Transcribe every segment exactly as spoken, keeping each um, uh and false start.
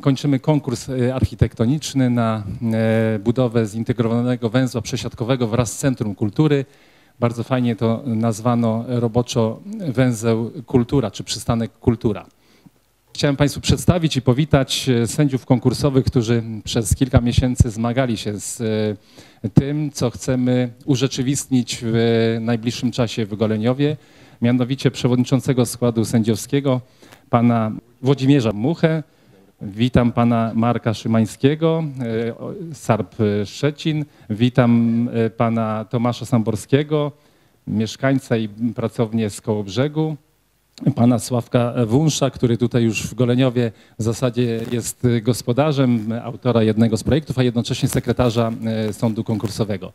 kończymy konkurs architektoniczny na budowę zintegrowanego węzła przesiadkowego wraz z Centrum Kultury. Bardzo fajnie to nazwano roboczo węzeł Kultura, czy przystanek Kultura. Chciałem Państwu przedstawić i powitać sędziów konkursowych, którzy przez kilka miesięcy zmagali się z tym, co chcemy urzeczywistnić w najbliższym czasie w Goleniowie, mianowicie przewodniczącego składu sędziowskiego, pana Włodzimierza Muchę. Witam pana Marka Szymańskiego, S A R P Szczecin. Witam pana Tomasza Samborskiego, mieszkańca i pracownię z Kołobrzegu. Pana Sławka Wunsza, który tutaj już w Goleniowie w zasadzie jest gospodarzem, autora jednego z projektów, a jednocześnie sekretarza sądu konkursowego.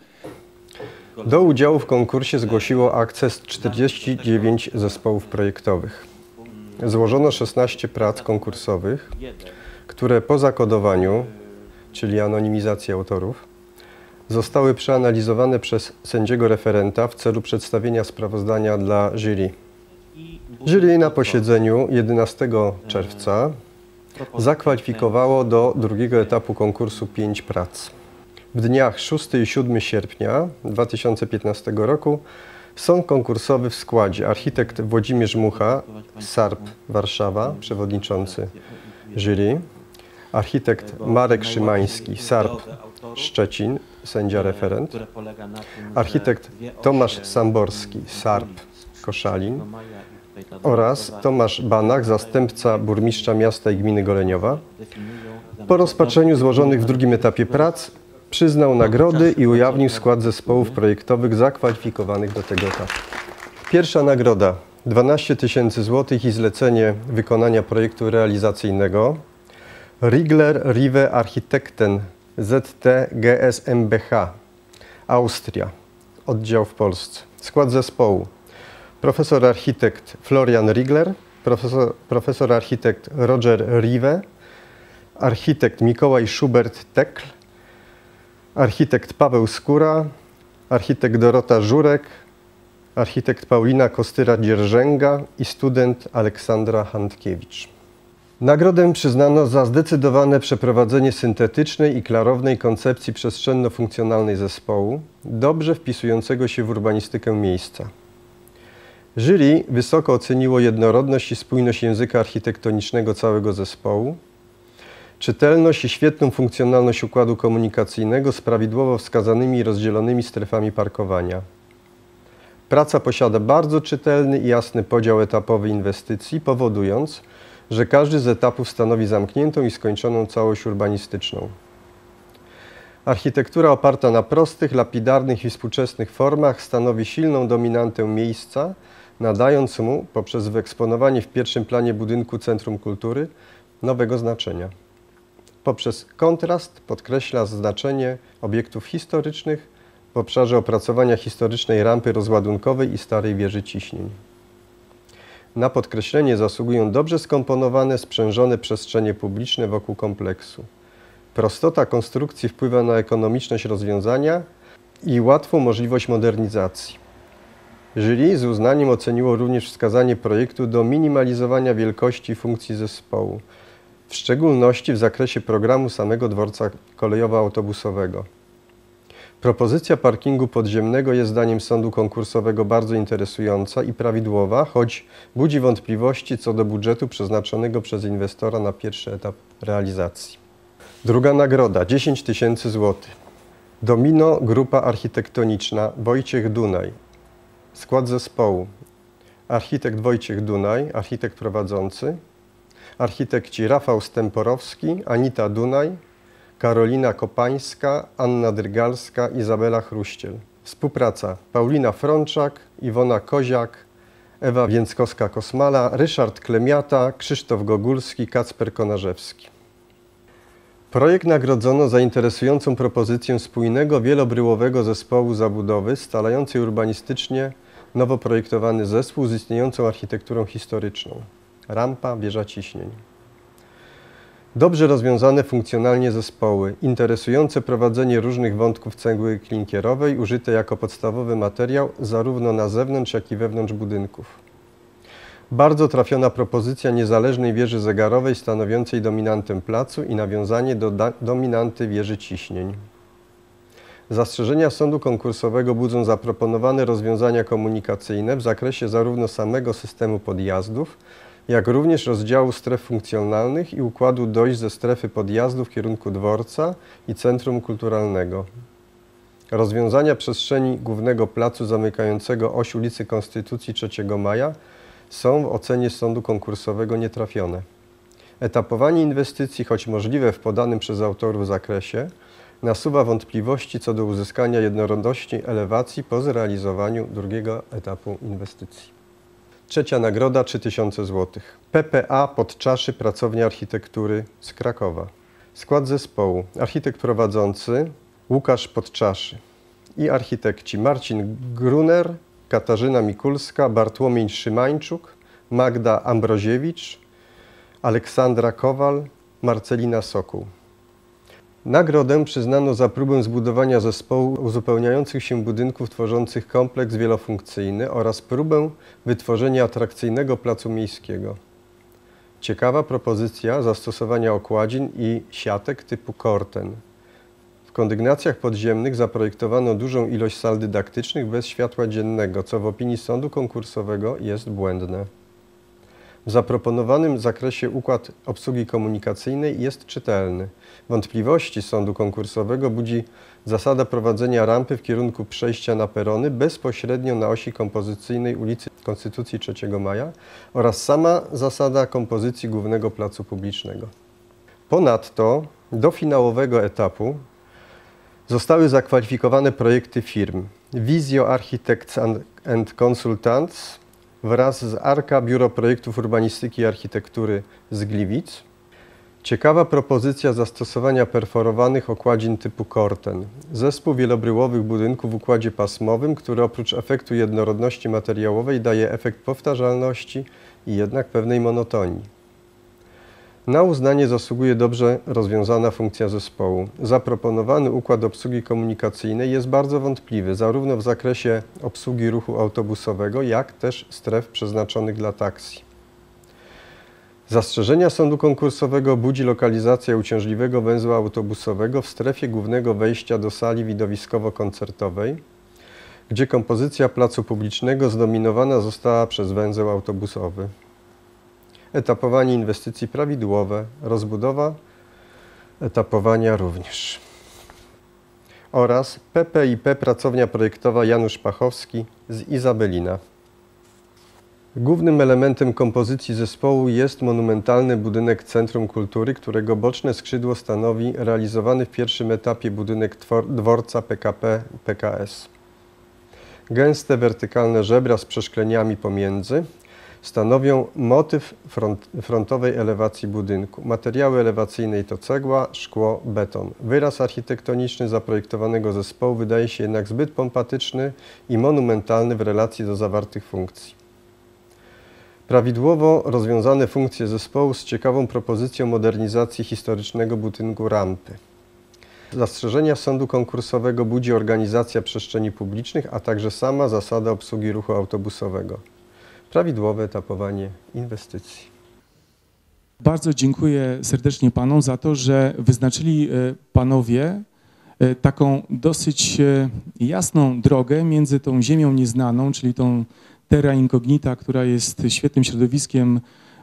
Do udziału w konkursie zgłosiło akces czterdzieści dziewięć zespołów projektowych. Złożono szesnaście prac konkursowych, które po zakodowaniu, czyli anonimizacji autorów, zostały przeanalizowane przez sędziego referenta w celu przedstawienia sprawozdania dla jury. Jury na posiedzeniu jedenastego czerwca zakwalifikowało do drugiego etapu konkursu pięć prac. W dniach szóstego i siódmego sierpnia dwa tysiące piętnastego roku sąd konkursowy w składzie architekt Włodzimierz Mucha, S A R P Warszawa, przewodniczący jury, architekt Marek Szymański, S A R P Szczecin, sędzia referent, architekt Tomasz Samborski, S A R P Koszalin oraz Tomasz Banach, zastępca burmistrza miasta i gminy Goleniowa. Po rozpatrzeniu złożonych w drugim etapie prac przyznał nagrody i ujawnił skład zespołów projektowych zakwalifikowanych do tego etapu. Pierwsza nagroda dwanaście tysięcy złotych i zlecenie wykonania projektu realizacyjnego Rigler Rive Architekten Z T G S M B H Austria, oddział w Polsce. Skład zespołu: profesor architekt Florian Rigler, profesor, profesor architekt Roger Rive, architekt Mikołaj Schubert-Tekl, architekt Paweł Skóra, architekt Dorota Żurek, architekt Paulina Kostyra-Dzierżęga i student Aleksandra Handkiewicz. Nagrodę przyznano za zdecydowane przeprowadzenie syntetycznej i klarownej koncepcji przestrzenno-funkcjonalnej zespołu, dobrze wpisującego się w urbanistykę miejsca. Jury wysoko oceniło jednorodność i spójność języka architektonicznego całego zespołu, czytelność i świetną funkcjonalność układu komunikacyjnego z prawidłowo wskazanymi i rozdzielonymi strefami parkowania. Praca posiada bardzo czytelny i jasny podział etapowy inwestycji, powodując, że każdy z etapów stanowi zamkniętą i skończoną całość urbanistyczną. Architektura oparta na prostych, lapidarnych i współczesnych formach stanowi silną dominantę miejsca, nadając mu, poprzez wyeksponowanie w pierwszym planie budynku Centrum Kultury, nowego znaczenia. Poprzez kontrast podkreśla znaczenie obiektów historycznych w obszarze opracowania historycznej rampy rozładunkowej i starej wieży ciśnień. Na podkreślenie zasługują dobrze skomponowane, sprzężone przestrzenie publiczne wokół kompleksu. Prostota konstrukcji wpływa na ekonomiczność rozwiązania i łatwą możliwość modernizacji. Jury z uznaniem oceniło również wskazanie projektu do minimalizowania wielkości i funkcji zespołu, w szczególności w zakresie programu samego dworca kolejowo-autobusowego. Propozycja parkingu podziemnego jest zdaniem sądu konkursowego bardzo interesująca i prawidłowa, choć budzi wątpliwości co do budżetu przeznaczonego przez inwestora na pierwszy etap realizacji. Druga nagroda, dziesięć tysięcy złotych. Domino Grupa Architektoniczna Wojciech Dunaj. Skład zespołu: architekt Wojciech Dunaj, architekt prowadzący, architekci Rafał Stemporowski, Anita Dunaj, Karolina Kopańska, Anna Drygalska, Izabela Chruściel. Współpraca: Paulina Frączak, Iwona Koziak, Ewa Więckowska-Kosmala, Ryszard Klemiata, Krzysztof Gogulski, Kacper Konarzewski. Projekt nagrodzono za interesującą propozycję spójnego, wielobryłowego zespołu zabudowy scalającej urbanistycznie nowo projektowany zespół z istniejącą architekturą historyczną. Rampa, wieża ciśnień. Dobrze rozwiązane funkcjonalnie zespoły, interesujące prowadzenie różnych wątków cegły klinkierowej, użyte jako podstawowy materiał zarówno na zewnątrz, jak i wewnątrz budynków. Bardzo trafiona propozycja niezależnej wieży zegarowej stanowiącej dominantę placu i nawiązanie do dominanty wieży ciśnień. Zastrzeżenia sądu konkursowego budzą zaproponowane rozwiązania komunikacyjne w zakresie zarówno samego systemu podjazdów, jak również rozdziału stref funkcjonalnych i układu dojść ze strefy podjazdu w kierunku dworca i centrum kulturalnego. Rozwiązania przestrzeni głównego placu zamykającego oś ulicy Konstytucji trzeciego Maja są w ocenie sądu konkursowego nietrafione. Etapowanie inwestycji, choć możliwe w podanym przez autorów zakresie, nasuwa wątpliwości co do uzyskania jednorodności elewacji po zrealizowaniu drugiego etapu inwestycji. Trzecia nagroda trzy tysiące złotych. P P A Podczaszy Pracownia Architektury z Krakowa. Skład zespołu: architekt prowadzący Łukasz Podczaszy i architekci Marcin Gruner, Katarzyna Mikulska, Bartłomiej Szymańczuk, Magda Ambroziewicz, Aleksandra Kowal, Marcelina Sokół. Nagrodę przyznano za próbę zbudowania zespołu uzupełniających się budynków tworzących kompleks wielofunkcyjny oraz próbę wytworzenia atrakcyjnego placu miejskiego. Ciekawa propozycja zastosowania okładzin i siatek typu Corten. W kondygnacjach podziemnych zaprojektowano dużą ilość sal dydaktycznych bez światła dziennego, co w opinii sądu konkursowego jest błędne. W zaproponowanym zakresie układ obsługi komunikacyjnej jest czytelny. Wątpliwości sądu konkursowego budzi zasada prowadzenia rampy w kierunku przejścia na perony bezpośrednio na osi kompozycyjnej ulicy Konstytucji trzeciego Maja oraz sama zasada kompozycji głównego placu publicznego. Ponadto do finałowego etapu zostały zakwalifikowane projekty firm Visio Architects and Consultants wraz z Arka Biuro Projektów Urbanistyki i Architektury z Gliwic. Ciekawa propozycja zastosowania perforowanych okładzin typu Corten. Zespół wielobryłowych budynków w układzie pasmowym, który oprócz efektu jednorodności materiałowej daje efekt powtarzalności i jednak pewnej monotonii. Na uznanie zasługuje dobrze rozwiązana funkcja zespołu. Zaproponowany układ obsługi komunikacyjnej jest bardzo wątpliwy, zarówno w zakresie obsługi ruchu autobusowego, jak też stref przeznaczonych dla taksji. Zastrzeżenia sądu konkursowego budzi lokalizacja uciążliwego węzła autobusowego w strefie głównego wejścia do sali widowiskowo-koncertowej, gdzie kompozycja placu publicznego zdominowana została przez węzeł autobusowy. Etapowanie inwestycji prawidłowe, rozbudowa etapowania również. Oraz P P I P Pracownia Projektowa Janusz Pachowski z Izabelina. Głównym elementem kompozycji zespołu jest monumentalny budynek Centrum Kultury, którego boczne skrzydło stanowi realizowany w pierwszym etapie budynek dworca P K P P K S. Gęste wertykalne żebra z przeszkleniami pomiędzy stanowią motyw front, frontowej elewacji budynku. Materiały elewacyjnej to cegła, szkło, beton. Wyraz architektoniczny zaprojektowanego zespołu wydaje się jednak zbyt pompatyczny i monumentalny w relacji do zawartych funkcji. Prawidłowo rozwiązane funkcje zespołu z ciekawą propozycją modernizacji historycznego budynku rampy. Zastrzeżenia sądu konkursowego budzi organizacja przestrzeni publicznych, a także sama zasada obsługi ruchu autobusowego. Prawidłowe etapowanie inwestycji. Bardzo dziękuję serdecznie panom za to, że wyznaczyli panowie taką dosyć jasną drogę między tą ziemią nieznaną, czyli tą terra incognita, która jest świetnym środowiskiem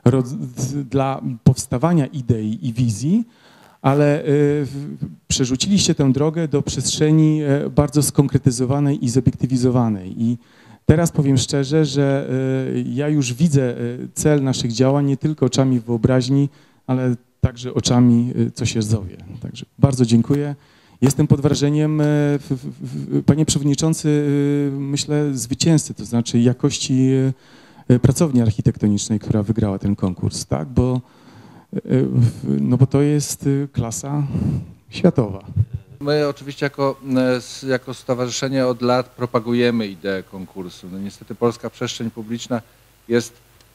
dla powstawania idei i wizji, ale przerzuciliście tę drogę do przestrzeni bardzo skonkretyzowanej i zobiektywizowanej. I teraz powiem szczerze, że ja już widzę cel naszych działań nie tylko oczami wyobraźni, ale także oczami, co się zowie. Także bardzo dziękuję. Jestem pod wrażeniem, panie przewodniczący, myślę zwycięzcy, to znaczy jakości pracowni architektonicznej, która wygrała ten konkurs, tak? Bo, no bo to jest klasa światowa. My oczywiście jako, jako stowarzyszenie od lat propagujemy ideę konkursu. No niestety polska przestrzeń publiczna jest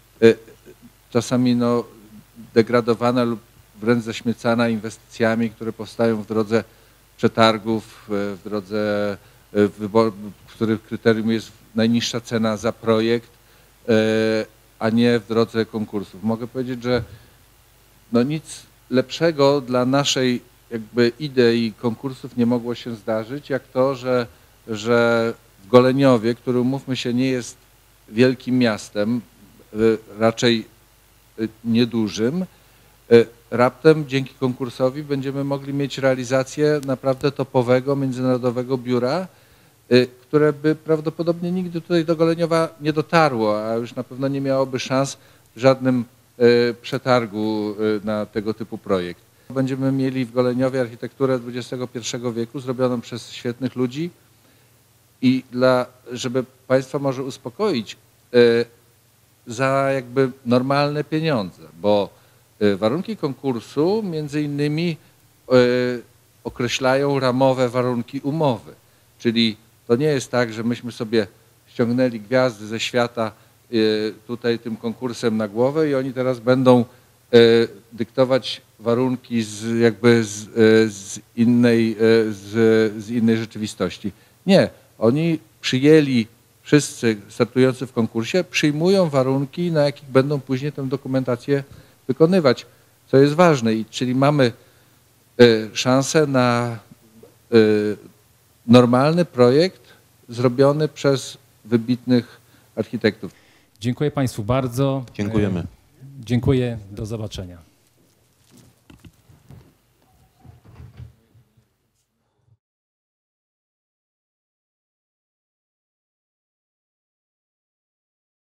czasami no, degradowana lub wręcz zaśmiecana inwestycjami, które powstają w drodze przetargów, w drodze wyboru, w których kryterium jest najniższa cena za projekt. a nie w drodze konkursów. Mogę powiedzieć, że no nic lepszego dla naszej jakby idei konkursów nie mogło się zdarzyć, jak to, że, że w Goleniowie, który umówmy się nie jest wielkim miastem, raczej niedużym, raptem dzięki konkursowi będziemy mogli mieć realizację naprawdę topowego, międzynarodowego biura, które by prawdopodobnie nigdy tutaj do Goleniowa nie dotarło, a już na pewno nie miałoby szans w żadnym przetargu na tego typu projekt. Będziemy mieli w Goleniowie architekturę dwudziestego pierwszego wieku zrobioną przez świetnych ludzi i dla, żeby Państwa może uspokoić, za jakby normalne pieniądze, bo warunki konkursu między innymi określają ramowe warunki umowy, czyli to nie jest tak, że myśmy sobie ściągnęli gwiazdy ze świata tutaj tym konkursem na głowę i oni teraz będą dyktować warunki z jakby z, z, innej, z, z innej rzeczywistości. Nie, oni przyjęli, wszyscy startujący w konkursie przyjmują warunki, na jakich będą później tę dokumentację wykonywać, co jest ważne. I czyli mamy szansę na normalny projekt zrobiony przez wybitnych architektów. Dziękuję Państwu bardzo. Dziękujemy. Dziękuję, do zobaczenia.